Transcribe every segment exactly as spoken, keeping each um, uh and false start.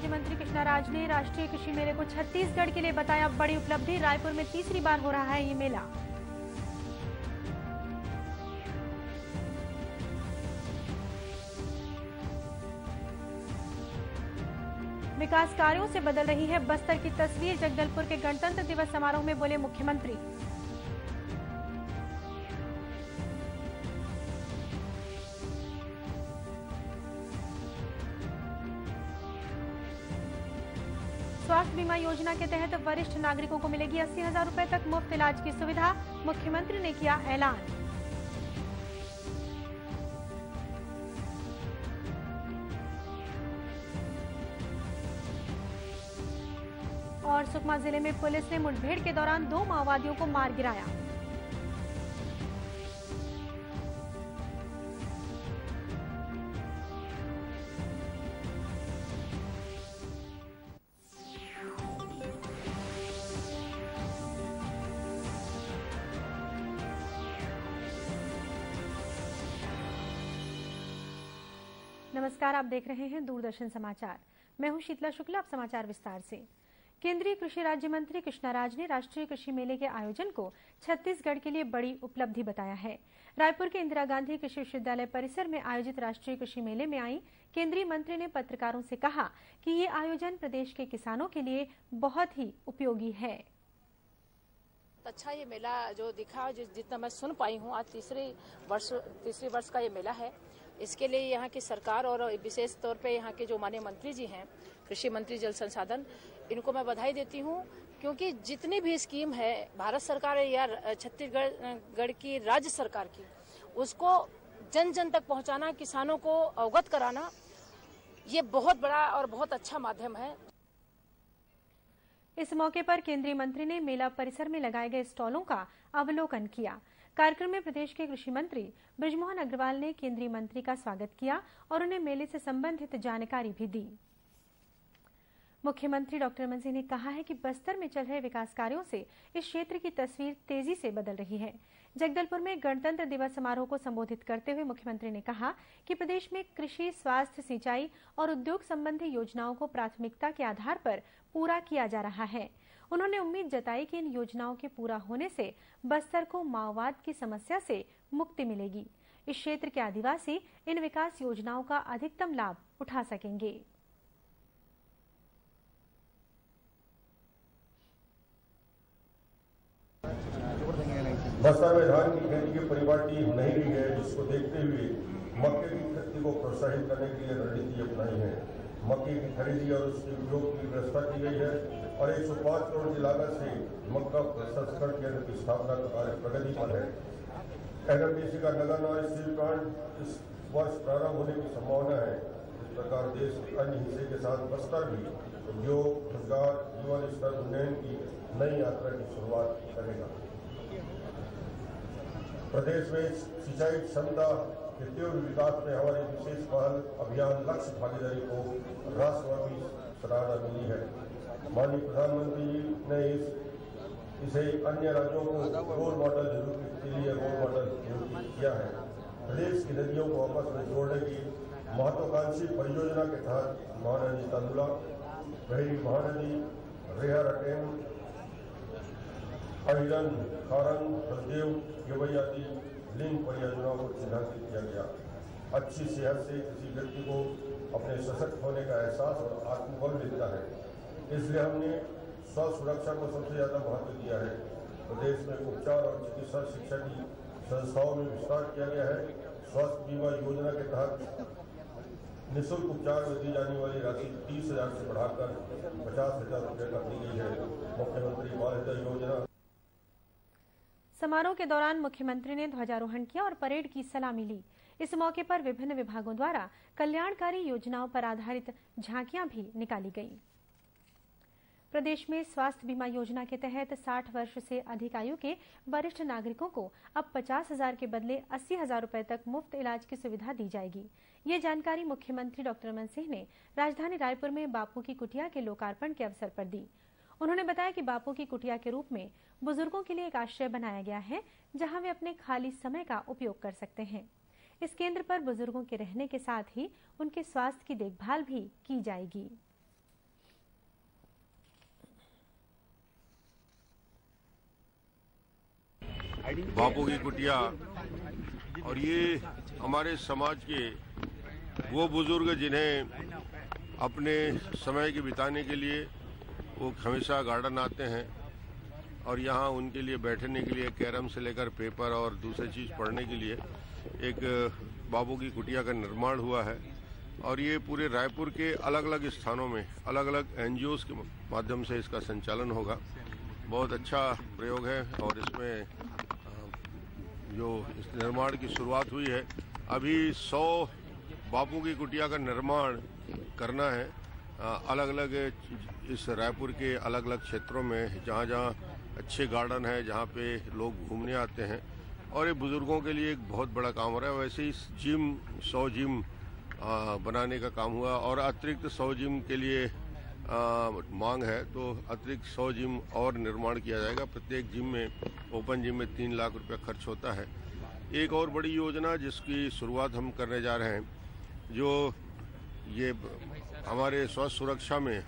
राज्य मंत्री कृष्णा राज ने राष्ट्रीय कृषि मेले को छत्तीसगढ़ के लिए बताया बड़ी उपलब्धि। रायपुर में तीसरी बार हो रहा है ये मेला। विकास कार्यों से बदल रही है बस्तर की तस्वीर। जगदलपुर के गणतंत्र दिवस समारोह में बोले मुख्यमंत्री। स्वास्थ्य बीमा योजना के तहत वरिष्ठ नागरिकों को मिलेगी अस्सी हजार रुपए तक मुफ्त इलाज की सुविधा। मुख्यमंत्री ने किया ऐलान। और सुकमा जिले में पुलिस ने मुठभेड़ के दौरान दो माओवादियों को मार गिराया। नमस्कार, आप देख रहे हैं दूरदर्शन समाचार। मैं हूं शीतला शुक्ला। अब समाचार विस्तार से। केंद्रीय कृषि राज्य मंत्री कृष्णा राज ने राष्ट्रीय कृषि मेले के आयोजन को छत्तीसगढ़ के लिए बड़ी उपलब्धि बताया है। रायपुर के इंदिरा गांधी कृषि विश्वविद्यालय परिसर में आयोजित राष्ट्रीय कृषि मेले में आई केंद्रीय मंत्री ने पत्रकारों से कहा कि ये आयोजन प्रदेश के किसानों के लिए बहुत ही उपयोगी है। अच्छा ये मेला जो दिखा, जितना मैं सुन पाई हूँ, आज तीसरी वर्ष तीसरी वर्ष का ये मेला है। इसके लिए यहाँ की सरकार और विशेष तौर पे यहाँ के जो माननीय मंत्री जी हैं, कृषि मंत्री जल संसाधन, इनको मैं बधाई देती हूँ, क्योंकि जितनी भी स्कीम है भारत सरकार या छत्तीसगढ़ की राज्य सरकार की, उसको जन जन तक पहुँचाना, किसानों को अवगत कराना, ये बहुत बड़ा और बहुत अच्छा माध्यम है। इस मौके पर केंद्रीय मंत्री ने मेला परिसर में लगाए गए स्टॉलों का अवलोकन किया। कार्यक्रम में प्रदेश के कृषि मंत्री बृजमोहन अग्रवाल ने केंद्रीय मंत्री का स्वागत किया और उन्हें मेले से संबंधित जानकारी भी दी। मुख्यमंत्री डॉक्टर रमन सिंह ने कहा है कि बस्तर में चल रहे विकास कार्यों से इस क्षेत्र की तस्वीर तेजी से बदल रही है। जगदलपुर में गणतंत्र दिवस समारोह को संबोधित करते हुए मुख्यमंत्री ने कहा कि प्रदेश में कृषि, स्वास्थ्य, सिंचाई और उद्योग संबंधी योजनाओं को प्राथमिकता के आधार पर पूरा किया जा रहा है। उन्होंने उम्मीद जताई कि इन योजनाओं के पूरा होने से बस्तर को माओवाद की समस्या से मुक्ति मिलेगी। इस क्षेत्र के आदिवासी इन विकास योजनाओं का अधिकतम लाभ उठा सकेंगे। बस्तर में धान की खेती की परिपाटी नहीं रही है, जिसको देखते हुए मक्के की खेती को प्रोत्साहित करने के लिए रणनीति अपनाई है। मक्के की खरीदी और उसके उपयोग की व्यवस्था की गई है और एक सौ पाँच करोड़ की लागत से मक्का प्रसंस्करण केंद्र की स्थापना का कार्य प्रगति पर है। एनएमडीसी का नगन और स्टील प्लांट इस वर्ष प्रारंभ होने की संभावना है। इस प्रकार देश के अन्य हिस्से के साथ बस्तर भी उद्योग, रोजगार, जीवन स्तर उन्नयन की नई यात्रा की शुरुआत करेगा। प्रदेश में सिंचाई क्षमता के तीव्र विकास में हमारे विशेष पहल अभियान लक्ष्य भागीदारी को राष्ट्रव्यापी सराहना मिली है। माननीय प्रधानमंत्री जी ने इस इसे अन्य राज्यों को रोल मॉडल के लिए रोल मॉडल किया है। प्रदेश की नदियों को आपस में जोड़ने की महत्वाकांक्षी परियोजना के तहत महानदी तंदुला, बहरी महानदी, रेहर अटेम, अहिरन, खारन, बलदेव, गेवई आदि लिंग परियोजनाओं को चिन्हांकित किया गया। अच्छी सेहत से किसी व्यक्ति को अपने सशक्त होने का एहसास और आत्मबल मिलता है, इसलिए हमने स्वास्थ्य सुरक्षा को सबसे ज्यादा महत्व दिया है। प्रदेश में उपचार और चिकित्सा शिक्षा की संस्थाओं में विस्तार किया गया है। स्वास्थ्य बीमा योजना के तहत निःशुल्क उपचार में दी जाने वाली राशि तीस हजार से बढ़ाकर पचास हजार रुपये कर दी गई है। मुख्यमंत्री बाल योजना। समारोह के दौरान मुख्यमंत्री ने ध्वजारोहण किया और परेड की सलामी ली। इस मौके पर विभिन्न विभागों द्वारा कल्याणकारी योजनाओं पर आधारित झांकियां भी निकाली गईं। प्रदेश में स्वास्थ्य बीमा योजना के तहत साठ वर्ष से अधिक आयु के वरिष्ठ नागरिकों को अब पचास हजार के बदले अस्सी हजार रुपए तक मुफ्त इलाज की सुविधा दी जाएगी। ये जानकारी मुख्यमंत्री डॉक्टर रमन सिंह ने राजधानी रायपुर में बापू की कुटिया के लोकार्पण के अवसर पर दी। उन्होंने बताया कि बापू की कुटिया के रूप में बुजुर्गों के लिए एक आश्रय बनाया गया है, जहां वे अपने खाली समय का उपयोग कर सकते हैं। इस केंद्र पर बुजुर्गों के रहने के साथ ही उनके स्वास्थ्य की देखभाल भी की जाएगी। बापू की कुटिया, और ये हमारे समाज के वो बुजुर्ग जिन्हें अपने समय के बिताने के लिए वो हमेशा गार्डन आते हैं और यहाँ उनके लिए बैठने के लिए कैरम से लेकर पेपर और दूसरी चीज़ पढ़ने के लिए एक बापू की कुटिया का निर्माण हुआ है। और ये पूरे रायपुर के अलग अलग स्थानों में अलग अलग एनजीओज़ के माध्यम से इसका संचालन होगा। बहुत अच्छा प्रयोग है और इसमें जो इस निर्माण की शुरुआत हुई है, अभी सौ बापू की कुटिया का निर्माण करना है अलग अलग इस रायपुर के अलग अलग क्षेत्रों में, जहाँ जहाँ अच्छे गार्डन है, जहाँ पे लोग घूमने आते हैं। और ये बुजुर्गों के लिए एक बहुत बड़ा काम हो रहा है। वैसे ही जिम सौ जिम आ, बनाने का काम हुआ और अतिरिक्त सौ जिम के लिए आ, मांग है, तो अतिरिक्त सौ जिम और निर्माण किया जाएगा। प्रत्येक जिम में, ओपन जिम में तीन लाख रुपया खर्च होता है। एक और बड़ी योजना जिसकी शुरुआत हम करने जा रहे हैं, जो ये हमारे स्वास्थ्य सुरक्षा में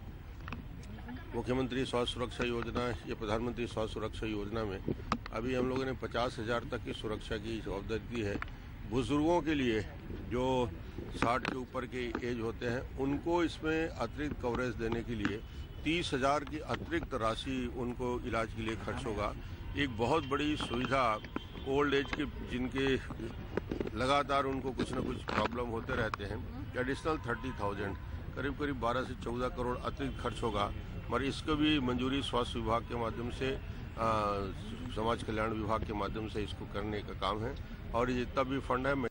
मुख्यमंत्री स्वास्थ्य सुरक्षा योजना, ये प्रधानमंत्री स्वास्थ्य सुरक्षा योजना में अभी हम लोगों ने पचास हजार तक की सुरक्षा की जवाबदारी दी है। बुजुर्गों के लिए जो साठ के ऊपर के एज होते हैं, उनको इसमें अतिरिक्त कवरेज देने के लिए तीस हजार की अतिरिक्त राशि उनको इलाज के लिए खर्च होगा। एक बहुत बड़ी सुविधा ओल्ड एज के जिनके लगातार उनको कुछ न कुछ प्रॉब्लम होते रहते हैं, एडिशनल थर्टी थाउजेंड करीब करीब बारह से चौदह करोड़ अतिरिक्त खर्च होगा। और इसको भी मंजूरी स्वास्थ्य विभाग के माध्यम से, आ, समाज कल्याण विभाग के माध्यम से इसको करने का काम है। और जितना भी फंड है।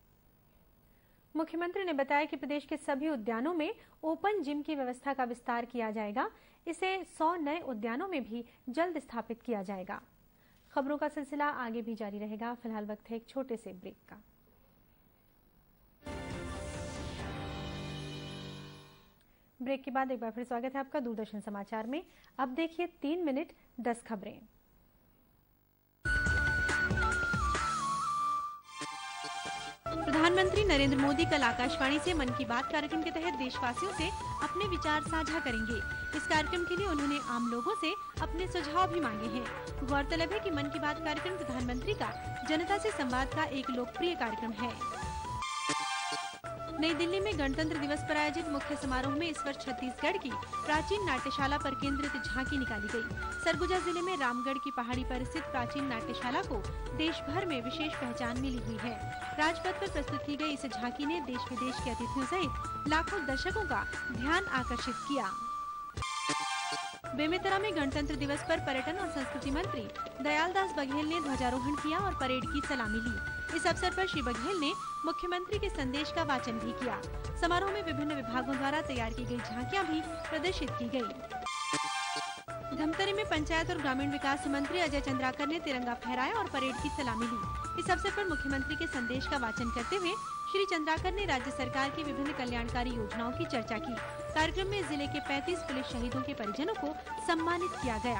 मुख्यमंत्री ने बताया कि प्रदेश के सभी उद्यानों में ओपन जिम की व्यवस्था का विस्तार किया जाएगा। इसे सौ नए उद्यानों में भी जल्द स्थापित किया जाएगा। खबरों का सिलसिला आगे भी जारी रहेगा। फिलहाल वक्त है एक छोटे से ब्रेक का। ब्रेक के बाद एक बार फिर स्वागत है आपका दूरदर्शन समाचार में। अब देखिए तीन मिनट दस खबरें। प्रधानमंत्री नरेंद्र मोदी कल आकाशवाणी से मन की बात कार्यक्रम के तहत देशवासियों से अपने विचार साझा करेंगे। इस कार्यक्रम के लिए उन्होंने आम लोगों से अपने सुझाव भी मांगे हैं। गौरतलब है कि मन की बात कार्यक्रम प्रधानमंत्री का जनता से संवाद का एक लोकप्रिय कार्यक्रम है। नई दिल्ली में गणतंत्र दिवस पर आयोजित मुख्य समारोह में इस वर्ष छत्तीसगढ़ की प्राचीन नाट्यशाला पर केंद्रित झांकी निकाली गई। सरगुजा जिले में रामगढ़ की पहाड़ी पर स्थित प्राचीन नाट्यशाला को देश भर में विशेष पहचान मिली हुई है। राजपथ पर प्रस्तुत की गई इस झांकी ने देश विदेश के अतिथियों सहित लाखों दर्शकों का ध्यान आकर्षित किया। बेमेतरा में गणतंत्र दिवस पर पर्यटन और संस्कृति मंत्री दयालदास बघेल ने ध्वजारोहण किया और परेड की सलामी ली। इस अवसर पर श्री बघेल ने मुख्यमंत्री के संदेश का वाचन भी किया। समारोह में विभिन्न विभागों द्वारा तैयार की गई झांकियां भी प्रदर्शित की गयी। धमतरी में पंचायत और ग्रामीण विकास मंत्री अजय चंद्राकर ने तिरंगा फहराया और परेड की सलामी ली। इस अवसर पर मुख्यमंत्री के संदेश का वाचन करते हुए श्री चंद्राकर ने राज्य सरकार की विभिन्न कल्याणकारी योजनाओं की चर्चा की। कार्यक्रम में जिले के पैंतीस पुलिस शहीदों के परिजनों को सम्मानित किया गया।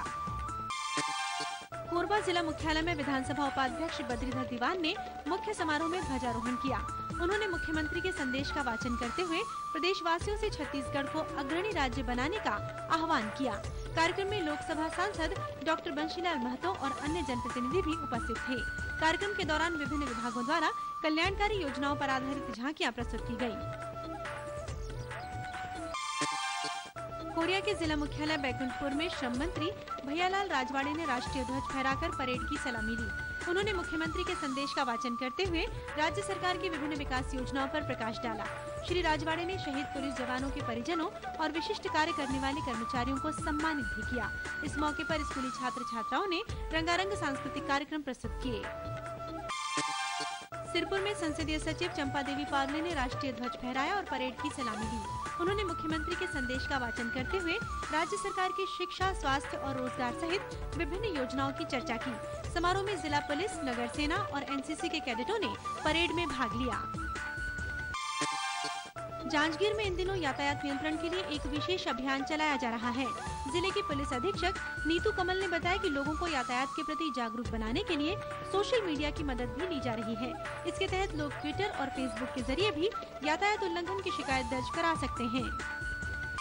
कोरबा जिला मुख्यालय में विधानसभा उपाध्यक्ष बद्रीधर दीवान ने मुख्य समारोह में ध्वजारोहण किया। उन्होंने मुख्यमंत्री के संदेश का वाचन करते हुए प्रदेशवासियों से छत्तीसगढ़ को अग्रणी राज्य बनाने का आह्वान किया। कार्यक्रम में लोकसभा सांसद डॉक्टर बंशीलाल महतो और अन्य जनप्रतिनिधि भी उपस्थित थे। कार्यक्रम के दौरान विभिन्न विभागों द्वारा कल्याणकारी योजनाओं पर आधारित झांकियां प्रस्तुत की गयी। कोरिया के जिला मुख्यालय बैकुंठपुर में श्रम मंत्री भैयालाल राजवाड़े ने राष्ट्रीय ध्वज फहराकर परेड की सलामी ली। उन्होंने मुख्यमंत्री के संदेश का वाचन करते हुए राज्य सरकार की विभिन्न विकास योजनाओं पर प्रकाश डाला। श्री राजवाड़े ने शहीद पुलिस जवानों के परिजनों और विशिष्ट कार्य करने वाले कर्मचारियों को सम्मानित भी किया। इस मौके पर स्कूली छात्र छात्राओं ने रंगारंग सांस्कृतिक कार्यक्रम प्रस्तुत किए। सिरपुर में संसदीय सचिव चंपा देवी पावले ने राष्ट्रीय ध्वज फहराया और परेड की सलामी ली। उन्होंने मुख्यमंत्री के संदेश का वाचन करते हुए राज्य सरकार की शिक्षा, स्वास्थ्य और रोजगार सहित विभिन्न योजनाओं की चर्चा की। समारोह में जिला पुलिस, नगर सेना और एनसीसी के कैडेटों ने परेड में भाग लिया। जांजगीर में इन दिनों यातायात नियंत्रण के लिए एक विशेष अभियान चलाया जा रहा है। जिले की पुलिस अधीक्षक नीतू कमल ने बताया कि लोगों को यातायात के प्रति जागरूक बनाने के लिए सोशल मीडिया की मदद भी ली जा रही है। इसके तहत लोग ट्विटर और फेसबुक के जरिए भी यातायात उल्लंघन की शिकायत दर्ज करा सकते हैं।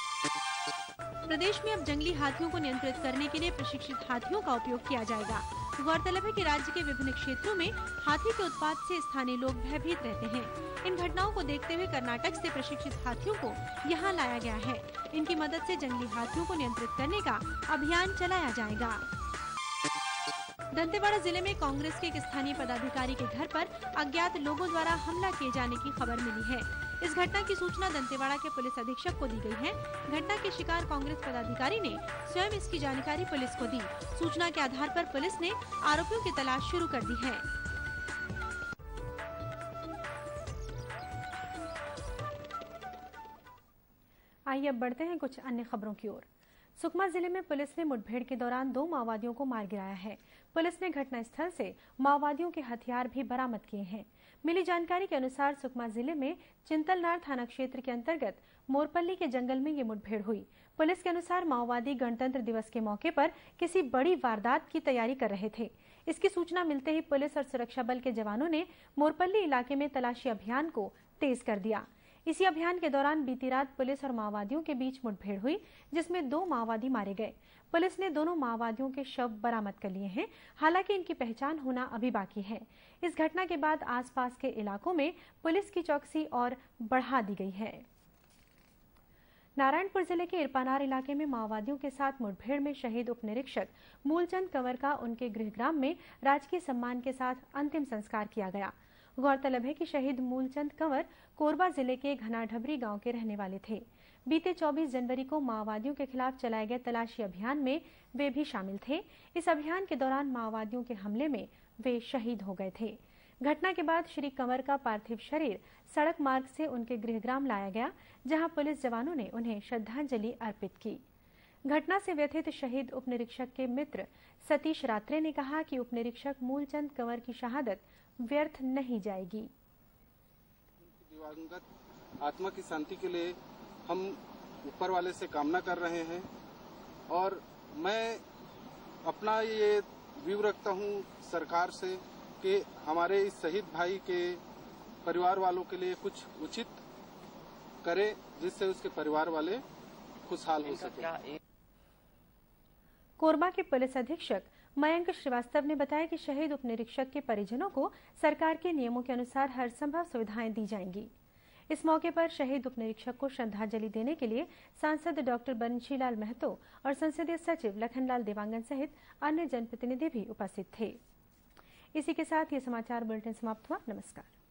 प्रदेश में अब जंगली हाथियों को नियंत्रित करने के लिए प्रशिक्षित हाथियों का उपयोग किया जाएगा। गौरतलब है कि राज्य के विभिन्न क्षेत्रों में हाथी के उत्पात से स्थानीय लोग भयभीत रहते हैं। इन घटनाओं को देखते हुए कर्नाटक से प्रशिक्षित हाथियों को यहां लाया गया है। इनकी मदद से जंगली हाथियों को नियंत्रित करने का अभियान चलाया जाएगा। दंतेवाड़ा जिले में कांग्रेस के एक स्थानीय पदाधिकारी के घर पर अज्ञात लोगों द्वारा हमला किए जाने की खबर मिली है। इस घटना की सूचना दंतेवाड़ा के पुलिस अधीक्षक को दी गई है। घटना के शिकार कांग्रेस पदाधिकारी ने स्वयं इसकी जानकारी पुलिस को दी। सूचना के आधार पर पुलिस ने आरोपियों की तलाश शुरू कर दी है। आइए अब बढ़ते हैं कुछ अन्य खबरों की ओर। सुकमा जिले में पुलिस ने मुठभेड़ के दौरान दो माओवादियों को मार गिराया है। पुलिस ने घटनास्थल से माओवादियों के हथियार भी बरामद किए हैं। मिली जानकारी के अनुसार सुकमा जिले में चिंतलनार थाना क्षेत्र के अंतर्गत मोरपल्ली के जंगल में ये मुठभेड़ हुई। पुलिस के अनुसार माओवादी गणतंत्र दिवस के मौके पर किसी बड़ी वारदात की तैयारी कर रहे थे। इसकी सूचना मिलते ही पुलिस और सुरक्षा बल के जवानों ने मोरपल्ली इलाके में तलाशी अभियान को तेज कर दिया। इसी अभियान के दौरान बीती रात पुलिस और माओवादियों के बीच मुठभेड़ हुई, जिसमें दो माओवादी मारे गए। पुलिस ने दोनों माओवादियों के शव बरामद कर लिए हैं। हालांकि इनकी पहचान होना अभी बाकी है। इस घटना के बाद आसपास के इलाकों में पुलिस की चौकसी और बढ़ा दी गई है। नारायणपुर जिले के इरपानार इलाके में माओवादियों के साथ मुठभेड़ में शहीद उप निरीक्षक मूलचंद कंवर का उनके गृहग्राम में राजकीय सम्मान के साथ अंतिम संस्कार किया गया। गौरतलब है कि शहीद मूलचंद कंवर कोरबा जिले के घनाढबरी गांव के रहने वाले थे। बीते चौबीस जनवरी को माओवादियों के खिलाफ चलाए गए तलाशी अभियान में वे भी शामिल थे। इस अभियान के दौरान माओवादियों के हमले में वे शहीद हो गए थे। घटना के बाद श्री कंवर का पार्थिव शरीर सड़क मार्ग से उनके गृहग्राम लाया गया, जहां पुलिस जवानों ने उन्हें श्रद्धांजलि अर्पित की। घटना से व्यथित शहीद उप निरीक्षक के मित्र सतीश रात्रे ने कहा कि उप निरीक्षक मूलचंद कंवर की शहादत व्यर्थ नहीं जाएगी। दिवंगत आत्मा की शांति के लिए हम ऊपर वाले से कामना कर रहे हैं और मैं अपना ये व्यू रखता हूँ सरकार से कि हमारे इस शहीद भाई के परिवार वालों के लिए कुछ उचित करे, जिससे उसके परिवार वाले खुशहाल हो सके। कोरबा के पुलिस अधीक्षक मयंक श्रीवास्तव ने बताया कि शहीद उप निरीक्षक के परिजनों को सरकार के नियमों के अनुसार हर संभव सुविधाएं दी जाएंगी। इस मौके पर शहीद उप निरीक्षक को श्रद्धांजलि देने के लिए सांसद डॉक्टर बंशीलाल महतो और संसदीय सचिव लखनलाल देवांगन सहित अन्य जनप्रतिनिधि भी उपस्थित थे। इसी के साथ ये समाचार बुलेटिन समाप्त हुआ। नमस्कार।